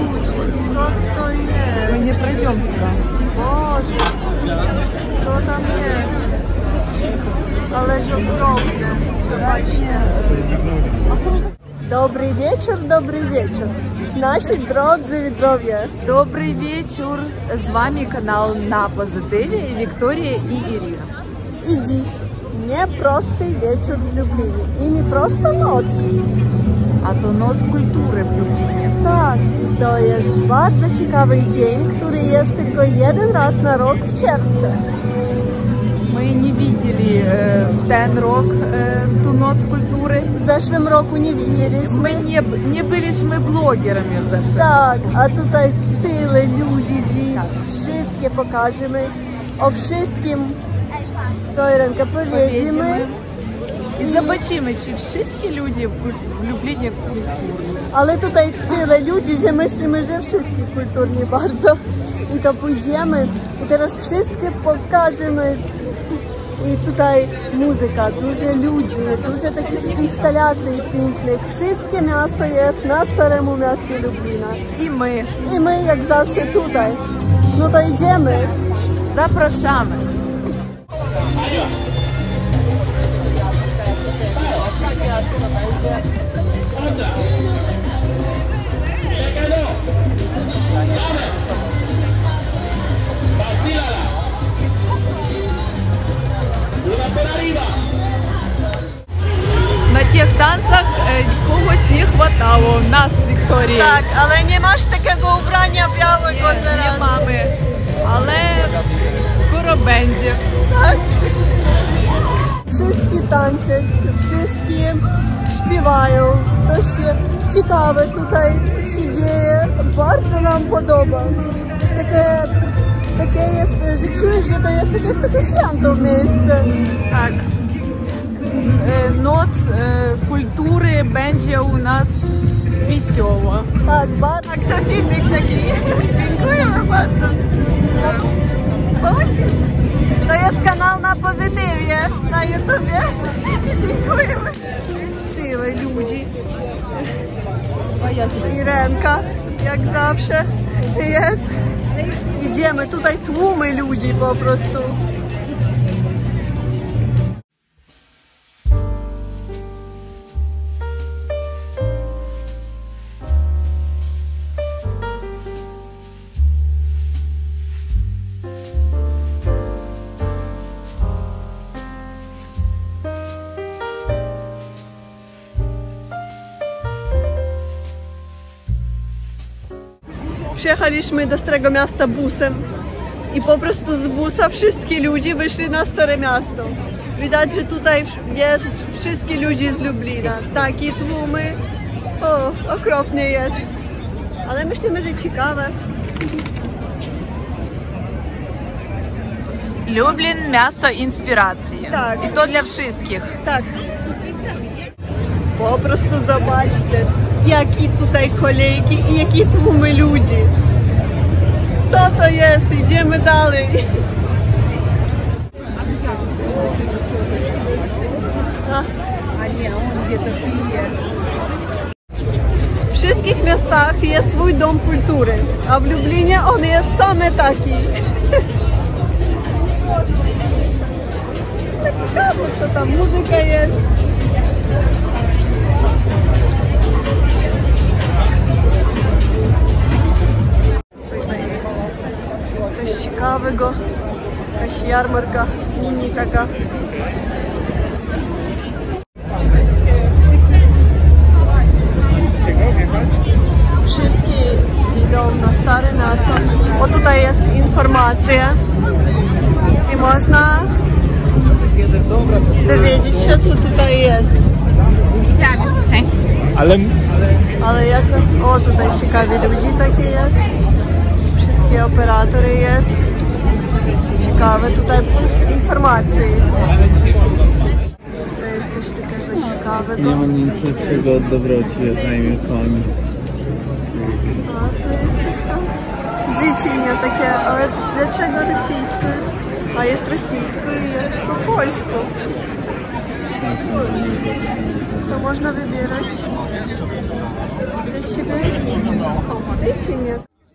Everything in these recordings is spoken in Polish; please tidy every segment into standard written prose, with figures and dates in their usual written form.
ludzie, co to jest? My nie przejdziemy туди. Boże, co tam jest? Ależ okropne, zobaczcie. Dobry wieczór, nasi drodzy widzowie. Добрий вечір. З вами канал На Позитиві Вікторія і Ірина. I dziś nieprosty wieczór w Lublinie i nie prosta noc. А то Ноц культури в Любліні. Tak, i to jest bardzo ciekawy dzień, który jest tylko jeden raz na rok w czerwcu. Ми не видели в ten rok ту Ноц культури. W zeszłym roku nie widzieliśmy. Ми не byliśmy blogerami w zeszłym. Tak, a tutaj tyle ludzi dziś. Wszystkie pokażemy. O wszystkim, co Irenka powiedzimy. І zobaczymy, czy wszystkie ludzie w Lublinie kulturni. Ale tutaj tyle ludzi, że myślimy, że wszyscy kulturni bardzo. I to pójdziemy i teraz wszystkie pokażemy. I tutaj muzyka, dużo ludzi, dużo takich instalacji pięknych. Wszystkie miasto jest na Staremu Mieście Lublina. I my jak zawsze tutaj. No to idziemy. zapraszamy. На тих танцях когось не хватало, нас з Вікторією. Tak, ale nie masz takiego ubrania białego teraz. Nie mamy, ale skoro będzie. Tak. Wszystkie tańczą, wszystkie śpiewają. Coś ciekawe tutaj się dzieje. Bardzo nam podoba. Takie jest, że czujesz, że to jest takie święto miejsce. Tak. Noc kultury będzie u nas wesoło. Tak, bardzo. Tak, to filmik taki. Dziękujemy bardzo. To jest kanał Na Pozytywie na YouTubie. Dziękujemy. Tyle ludzi. Irenka, jak zawsze jest. Idziemy, tutaj tłumy ludzi po prostu. Przyjechaliśmy do Starego Miasta busem i po prostu z busa wszystkie ludzie wyszli na Stare Miasto. Widać, że tutaj jest wszystkie ludzie z Lublina. Takie tłumy. O, okropnie jest. Ale myślimy, że ciekawe. Lublin miasto inspiracji. Tak. I to dla wszystkich. Tak. Po prostu zobaczcie, jakie tutaj kolejki i jakie tłumy ludzi. Co to jest? Idziemy dalej. A nie, on gdzie-to pije. W wszystkich miastach jest swój dom kultury, a w Lublinie on jest same taki. No ciekawe, co tam muzyka jest. Coś ciekawego. Jakaś jarmarka mini taka. Wszystkie idą na Stare Miasto. O, tutaj jest informacja i można dowiedzieć się, co tutaj jest. Widziałam już dzisiaj. Ale jak... O, tutaj ciekawi ludzi takie jest. Wszystkie operatory jest. Ciekawe, tutaj punkt informacji. To jest coś takiego ciekawego. Nie ma nic lepszego od dobroci, jak na imię koń. A, to jest taka... Życie nie takie, ale dlaczego rosyjskie? A jest rosyjskie i jest po polsku. to można wybierać dla siebie. Czy nie?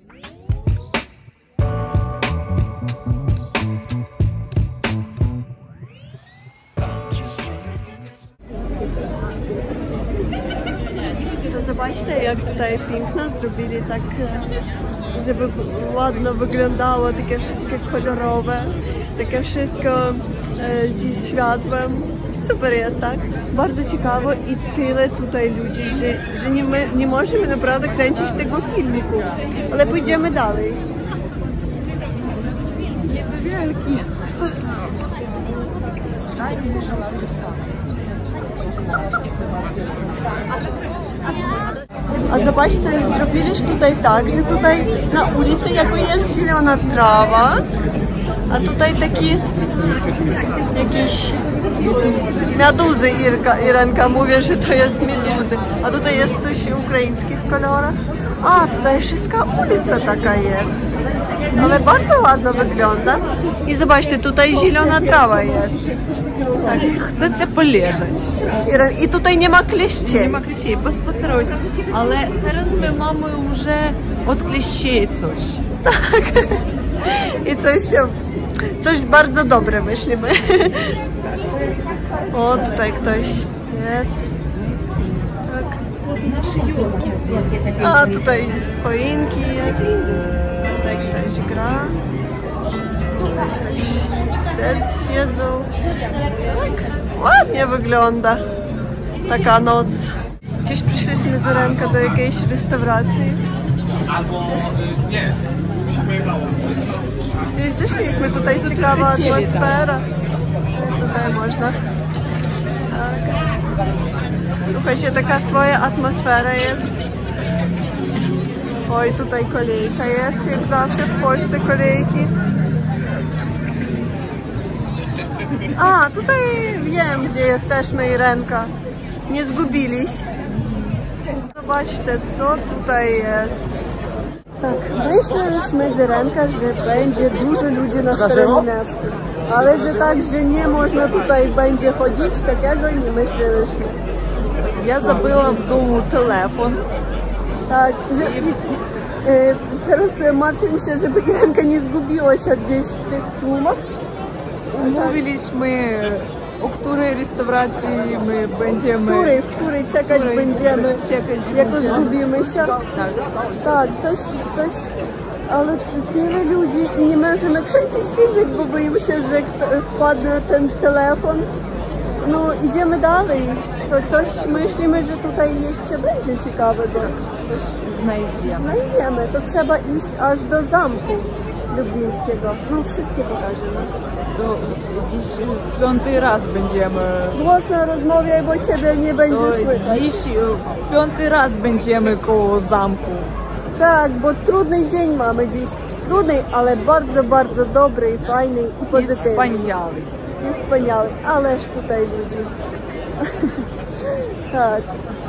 To zobaczcie, jak tutaj piękno zrobili, tak żeby ładno wyglądało, takie wszystkie kolorowe, takie wszystko z światłem. Super jest, tak? Bardzo ciekawo i tyle tutaj ludzi, że nie możemy naprawdę kręcić tego filmiku, ale pójdziemy dalej. Wielki. A zobaczcie, zrobili tutaj tak, że tutaj na ulicy jakby jest zielona trawa, a tutaj taki jakiś meduzy, Irenka mówi, że to jest meduzy, a tutaj jest coś w ukraińskich kolorach. A, tutaj wszystka ulica taka jest, ale bardzo ładno wygląda. I zobaczcie, tutaj zielona trawa jest. Tak, chcecie poleżeć. I tutaj nie ma klещей. Nie ma klещей, pospacerować. Ale teraz my mamy już od klещей coś. Tak. I coś bardzo dobre myślimy. O, tutaj ktoś jest. Tak. A, tutaj choinki jest. Tutaj ktoś gra. Siedzą. Tak, ładnie wygląda taka noc. Dziś przyszliśmy z Irenką do jakiejś restauracji. Albo nie, mi się pojebało. Gdzieś zeszliśmy, tutaj ciekawa atmosfera. Tutaj można. Tak. Słuchajcie, taka swoja atmosfera jest. Oj, tutaj kolejka jest, jak zawsze w Polsce kolejki. A, tutaj wiem, gdzie jesteśmy, Irenka. Nie zgubiliś. Zobaczcie, co tutaj jest. Tak, myśleliśmy z Irenką, że będzie dużo ludzi na Starym Miastu. Ale że tak, że nie można tutaj będzie chodzić, takiego nie myśleliśmy. Ja zabyła w domu telefon. Tak, że teraz martwimy się, żeby Irenka nie zgubiła się gdzieś w tych tłumach. Umówiliśmy, o której restauracji my będziemy. W której czekać będziemy, jak zgubimy się. Tak. Tak, coś, ale tyle ludzi i nie możemy kręcić filmik, bo boimy się, że wpadnie ten telefon. No, idziemy dalej. To coś myślimy, że tutaj jeszcze będzie ciekawego. Coś znajdziemy. To trzeba iść aż do zamku lublińskiego. No, wszystkie pokażemy. To dziś w 5. raz będziemy. Głośno rozmawiaj, bo ciebie nie będzie słychać. Dziś 5. raz będziemy koło zamku. Tak, bo trudny dzień mamy dziś. Trudny, ale bardzo, bardzo dobry, fajny i pozytywny. Wspaniały. Jest wspaniały, ależ tutaj ludzi. Tak.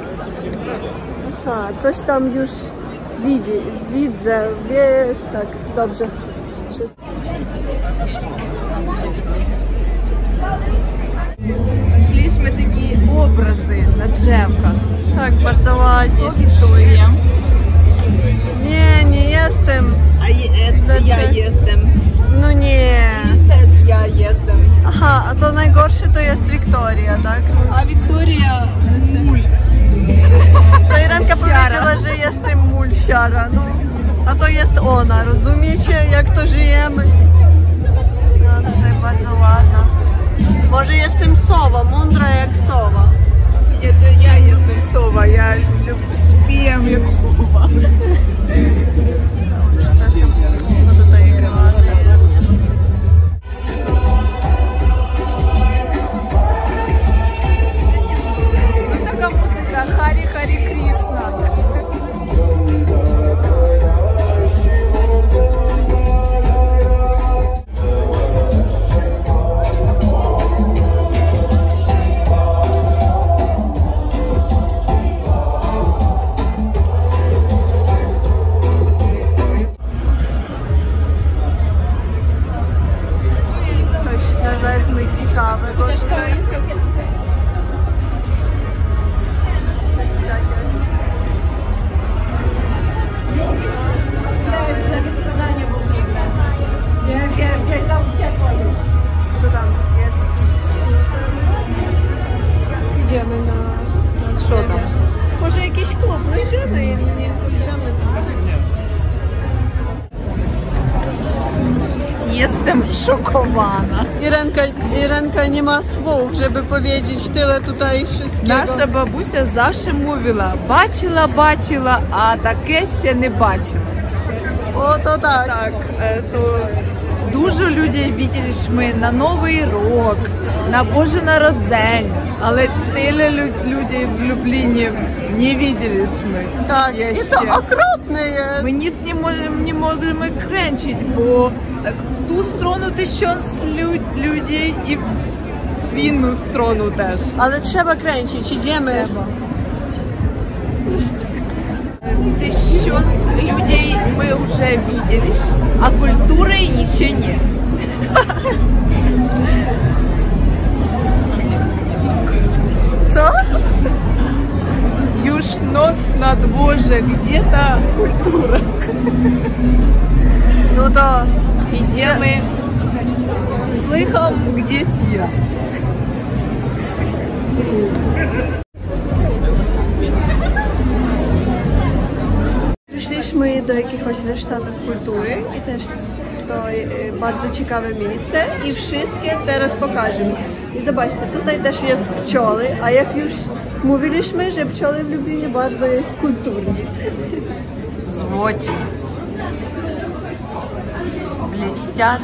Aha, coś tam już widzę, tak, dobrze. Szliśmy takie obrazy na drzewkach. Tak, bardzo ładnie. To Wiktoria. Nie jestem. Ja jestem. No nie. Też ja jestem. Aha, a to najgorsze to jest Wiktoria, tak? A Wiktoria mul. To Irenka powiedziała, że jestem mulsiara, no. A to jest ona, rozumiecie, jak to żyjemy? No, tutaj bardzo ładna. Może jestem sowa, mądra jak sowa. Nie, to ja jestem sowa, ja śpiewam jak sowa. Przepraszam, no tutaj krawatka jest. Taka muzyka, Hari Hari Krishna. na Що там? Może jakiś klub, no idziemy, nie idziemy tam. Jestem szokowana. Irenka nie ma słów, żeby powiedzieć tyle tutaj wszystkiego. Наша бабуся завжди mówiła, бачила, а таке ще не бачила. O, to tak. Так, то дуже людей бачили ми на Новий рік, на Боже народження, але тyle людей в Любліні не бачили ми. Tak, Я i ще. to okropne jest. Ми ніц не можемо кренчити, бо так в ту сторону 1000 людей і в інну сторону теж. Ale trzeba kręcić, idziemy. 1000 людей мы уже видели, а культуры еще нет. Co? Już noc na dworze, где-то культура. No to Idziemy, слыхом, где съезд. przyszliśmy do jakiegoś warsztatów kultury i też to bardzo ciekawe miejsce i wszystkie teraz pokażemy. I zobaczcie, tutaj też jest pszczoły, a jak już mówiliśmy, że pszczoły w Lublinie bardzo jest kulturnie. Złoci. Блестят.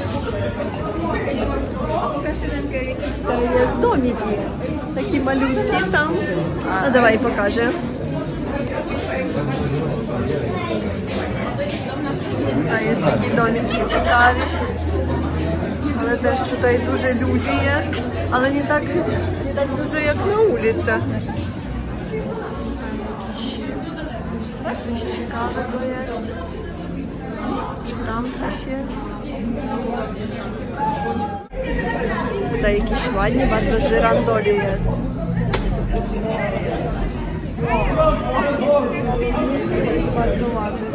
To jest domiki, takie malutkie tam. No dawaj, pokażę. A jest taki domik ciekawy, ale też tutaj dużo ludzi jest, ale nie tak dużo jak na ulicy. Coś ciekawego jest. Czy tam coś jest? Tutaj jakiś ładny, bardzo żyrandoli jest. Jest bardzo ładny.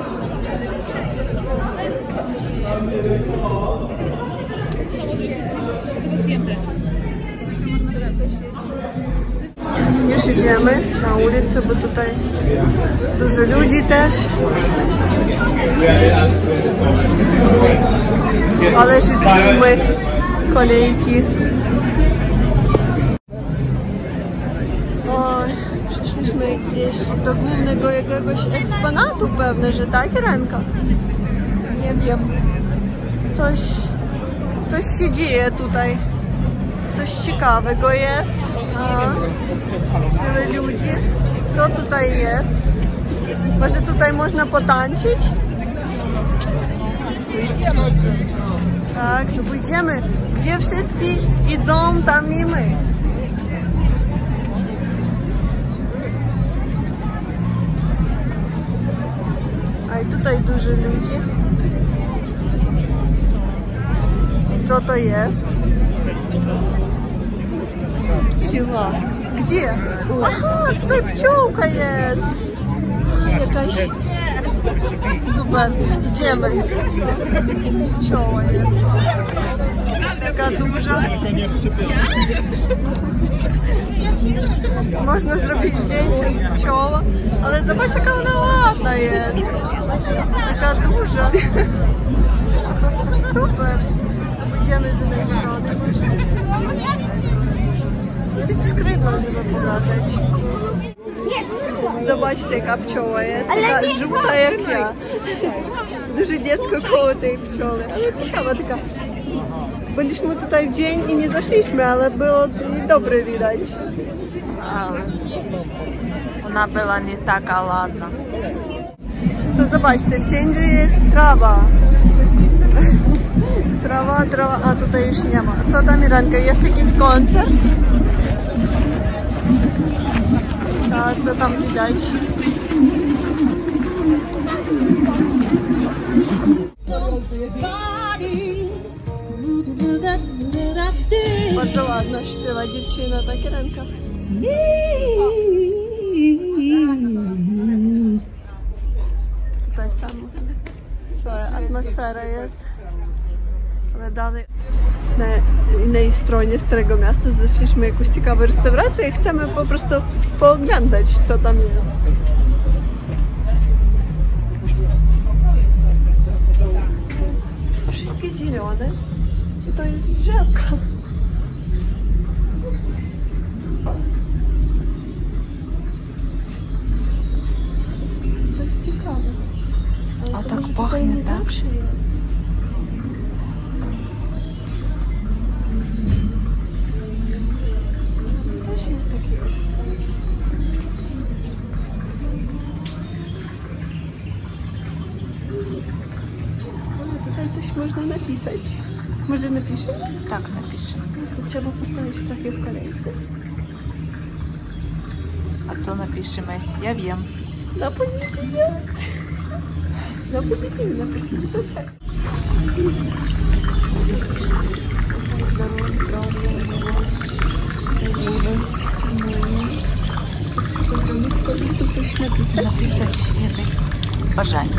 Już idziemy na ulicę, bo tutaj dużo ludzi też. Ale się tłumy, kolejki. Oj, przyszliśmy gdzieś do głównego jakiegoś eksponatu pewne, że tak, Irenka? Nie wiem. Coś się dzieje tutaj. Coś ciekawego jest. A, tyle ludzi. Co tutaj jest? Może tutaj można potańczyć? Tak, to pójdziemy. Gdzie wszyscy idą, tam i my. A i tutaj dużo ludzi. I co to jest? Pчела. Gdzie? Aha, tutaj pчелка jest. Jakaś... Super, idziemy. Pcioła jest. Taka duża. Można zrobić zdjęcie z pcioła, ale zobacz, jaka ona ładna jest. Taka duża. Super. Pójdziemy z jednej strony. Skrzydła, żeby pokazać. Zobaczcie, jaka pcioła jest. Taka żółta jak ja. Duże dziecko koło tej pcioły. Ale ciekawa taka. Byliśmy tutaj w dzień i nie zaszliśmy, ale było dobre widać. Ale ona była nie taka ładna. To zobaczcie, wszędzie jest trawa. Trawa, a tutaj już nie ma. Co tam, Irenka, jest jakiś koncert? A co tam widać? Bardzo ładna śpiewa dziewczyna, tak, Irenka? Tutaj sama swoja atmosfera jest, ale dalej. na innej stronie Starego Miasta. Zeszliśmy jakąś ciekawą restaurację i chcemy po prostu pooglądać, co tam jest. Wszystkie zielone i to jest drzewka. Coś ciekawego. A to tak może pachnie, tutaj nie tak? zawsze jest. Też jest takiego. Tutaj coś można napisać. Może napiszemy? Tak, napiszemy. To trzeba postawić trochę w kolejce. A co napiszemy? Ja wiem. Na pozytywie. Na pozytywie napiszemy. To tak. Zdrowie, miłość, trzeba zrobić, po prostu coś napisać. Napisać jakieś bажання.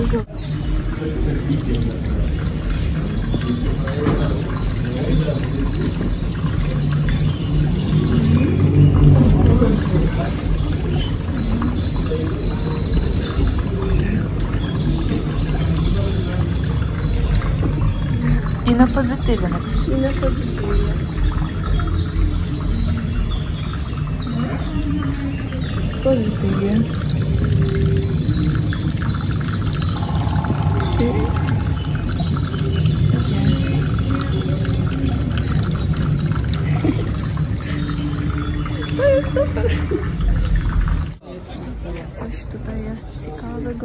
I na pozytywie napisz. I na pozytywie. Pozytywie. To jest super. Coś tutaj jest ciekawego.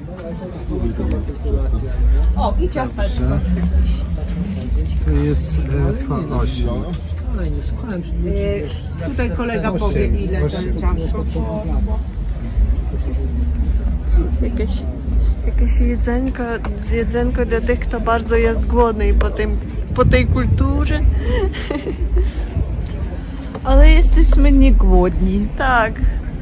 O, i ciasteczko. To jest P8. Tutaj kolega powie, ile ten ciastko. Jakieś jedzenko dla tych, kto bardzo jest głodny i po tej kulturze. Ale jesteśmy nie głodni, Tak.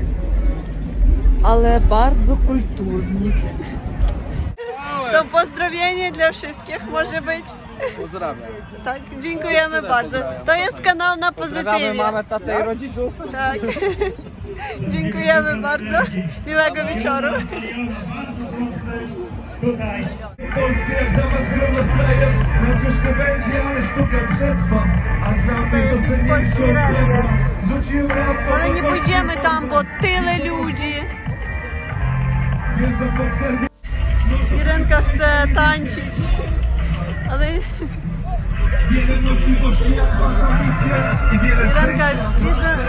ale bardzo kulturni. To pozdrowienie dla wszystkich może być. Pozdrawiam. Tak, dziękujemy bardzo. To jest kanał na pozytywie. Mamę, tatę i rodziców. Tak. Dziękujemy bardzo. Miłego wieczoru. Polskie jak dama z gronostrajem, nas już nie będzie, ale sztuka przetrwa. A Tutaj jakiś polski rap jest. Rzuciłem rap, Ale nie pójdziemy tam, bo tyle ludzi. jeżdżę po przerwie. Irenka chce tańczyć. Ale Wiele możliwości, jak masz ambicje i wiele Irenka, widzę, że...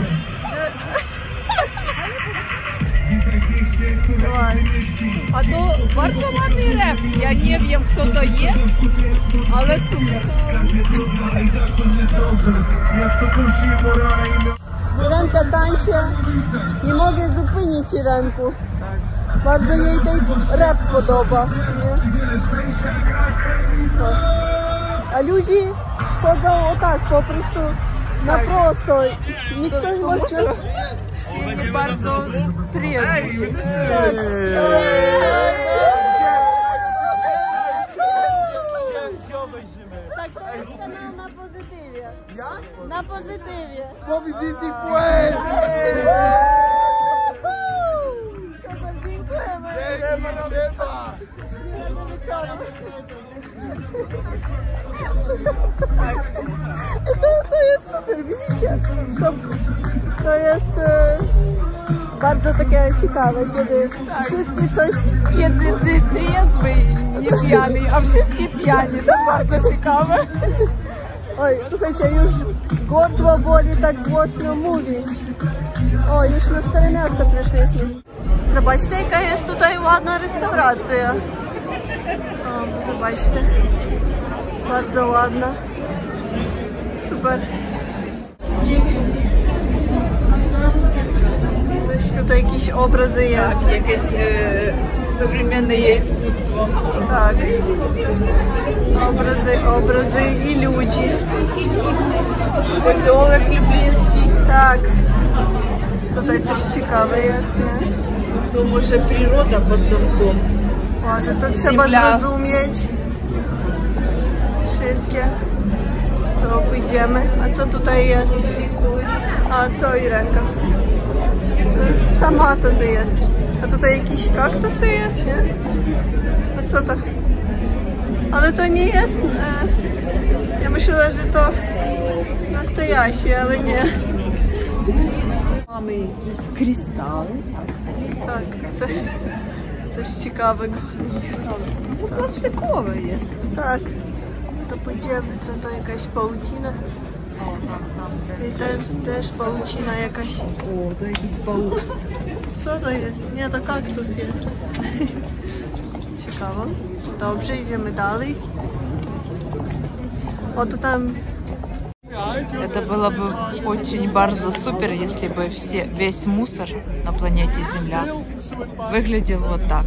Witaj mieście, które mieści. A to bardzo ładny rap. Ja nie wiem, kto to jest, ale super. Jak nie trudno, i tak to nie zdążę. Jest to kusi moralne. Irenka tańczy. Nie mogę zupełnić Irenku. Bardzo jej ten rap podoba. Nie? Wiele szczęścia i grać tajemnicą. A ludzie chodzą o tak, po prostu na prosto. Nikt nie może... Все nie bardzo trezwi. Tak, to jest kanał na pozytywie. Jak? Na pozytywie. Pozytyw płeć! Super, dziękujemy. Miłego wieczoru. To jest super, widzicie? To jest bardzo takie ciekawe, kiedy wszyscy coś... Kiedy ty trezwy, nie pijany, a wszystkie pijani. To bardzo ciekawe. Oj, słuchajcie, już gardło boli tak głośno mówić. O, już na Stare Miasto przyszliśmy. Zobaczcie, jaka jest tutaj ładna restauracja. O, zobaczcie. Bardzo ładna. Super. Tutaj jakieś obrazy jest. Tak, jakieś современное искусство. Tak. Obrazy i ludzi. Posiołek Lubliński. Tak. Tutaj coś ciekawe jest, nie? To może przyroda pod zamkiem. Może to trzeba Ziemia. zrozumieć. Wszystkie. Co, pójdziemy? A co tutaj jest? A co, Irenka? Sama to jest. A tutaj jakieś kaktusy jest, nie? A co to? Ale to nie jest... Ja myślała, że to nastojaще, ale nie. Mamy jakieś kryształy. Tak, coś ciekawego. No, plastikowe jest. Tak, to pójdziemy. Co to, jakaś pałacina? I też pałacina jakaś. O, to jakiś pałuk. Co to jest? Nie, to kaktus jest. Ciekawe. Dobrze, idziemy dalej. O, to tam... Это было бы очень bardzo супер, если бы весь мусор на планете Земля выглядел вот так.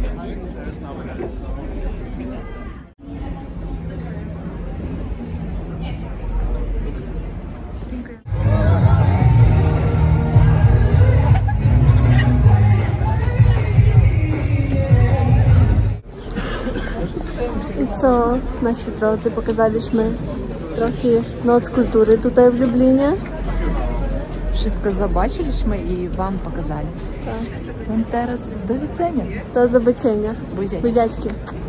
I co, nasi drodzy, pokazaliśmy trochę Noc Kultury tutaj w Lublinie. Wszystko zobaczyliśmy i wam pokazali. Tak. To teraz do widzenia. Do zobaczenia. Buziaczki. Buziaczki.